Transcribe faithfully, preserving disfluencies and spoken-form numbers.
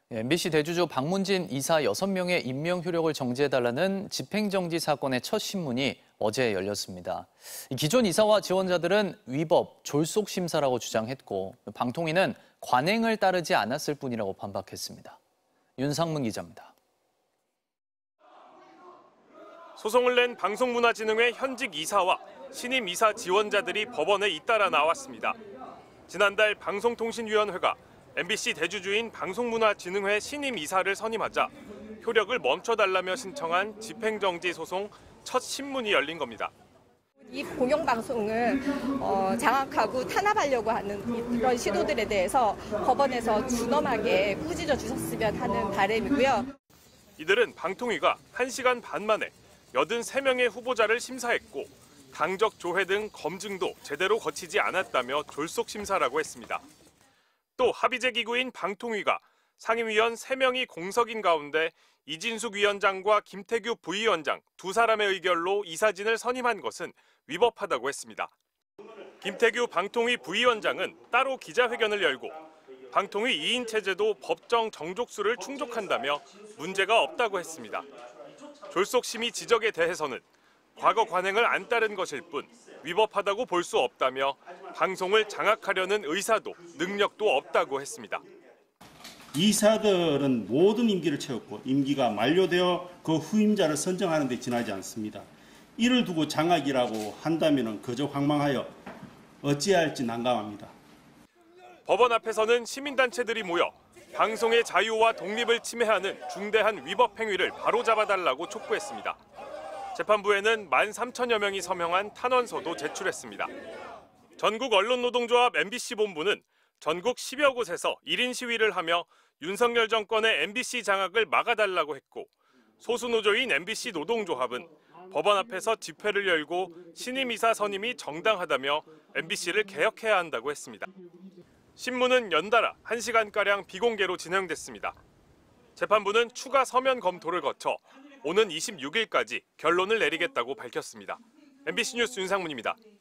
엠비씨 대주주 박문진 이사 여섯 명의 임명 효력을 정지해달라는 집행정지 사건의 첫 신문이 어제 열렸습니다. 기존 이사와 지원자들은 위법, 졸속 심사라고 주장했고 방통위는 관행을 따르지 않았을 뿐이라고 반박했습니다. 윤상문 기자입니다. 소송을 낸 방송문화진흥회 현직 이사와 신임 이사 지원자들이 법원에 잇따라 나왔습니다. 지난달 방송통신위원회가 엠비씨 대주주인 방송문화진흥회 신임 이사를 선임하자 효력을 멈춰달라며 신청한 집행정지 소송 첫 신문이 열린 겁니다. 이 공영방송을 어, 장악하고 탄압하려고 하는 이런 시도들에 대해서 법원에서 준엄하게 꾸짖어 주셨으면 하는 바람이고요. 이들은 방통위가 한 시간 반 만에 여든세 명의 후보자를 심사했고 당적 조회 등 검증도 제대로 거치지 않았다며 졸속 심사라고 했습니다. 또 합의제 기구인 방통위가 상임위원 세 명이 공석인 가운데 이진숙 위원장과 김태규 부위원장 두 사람의 의결로 이사진을 선임한 것은 위법하다고 했습니다. 김태규 방통위 부위원장은 따로 기자회견을 열고 방통위 이 인 체제도 법정 정족수를 충족한다며 문제가 없다고 했습니다. 졸속심의 지적에 대해서는 과거 관행을 안 따른 것일 뿐 위법하다고 볼 수 없다며 방송을 장악하려는 의사도 능력도 없다고 했습니다. 이사들은 모든 임기를 채웠고 임기가 만료되어 그 후임자를 선정하는 데 지나지 않습니다. 이를 두고 장악이라고 한다면 그저 황망하여 어찌해야 할지 난감합니다. 법원 앞에서는 시민단체들이 모여 방송의 자유와 독립을 침해하는 중대한 위법 행위를 바로잡아달라고 촉구했습니다. 재판부에는 만 삼천여 명이 서명한 탄원서도 제출했습니다. 전국 언론노동조합 엠비씨 본부는 전국 십여 곳에서 일 인 시위를 하며 윤석열 정권의 엠비씨 장악을 막아달라고 했고 소수노조인 엠비씨 노동조합은 법원 앞에서 집회를 열고 신임 이사 선임이 정당하다며 엠비씨를 개혁해야 한다고 했습니다. 신문은 연달아 한 시간가량 비공개로 진행됐습니다. 재판부는 추가 서면 검토를 거쳐 오는 이십육 일까지 결론을 내리겠다고 밝혔습니다. 엠비씨 뉴스 윤상문입니다.